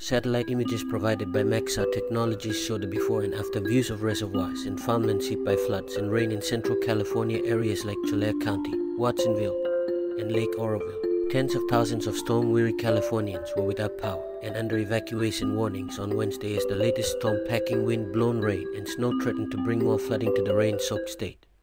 Satellite images provided by Maxar Technologies show the before and after views of reservoirs and farmlands hit by floods and rain in central California areas like Tulare County, Watsonville, and Lake Oroville. Tens of thousands of storm-weary Californians were without power and under evacuation warnings on Wednesday as the latest storm packing wind-blown rain and snow threatened to bring more flooding to the rain-soaked state.